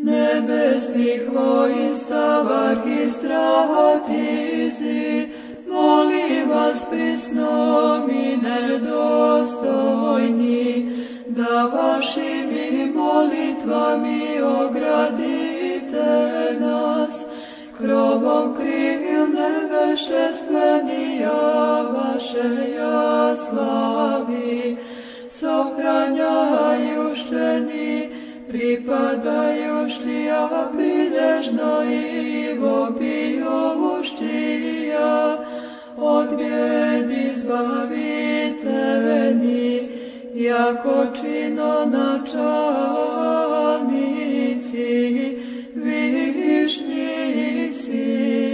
nebesnih vojstava arhistratisi, molim vas prisnom i nedostojni, da vašim molitvami ogradite nas, krovom krilne vešestvenija vaše ja slavi, sohranjajušteni, pripadajuštija pridežno i vobijuštija, od bijed izbaviteni, jako čino načalnici, višnji si.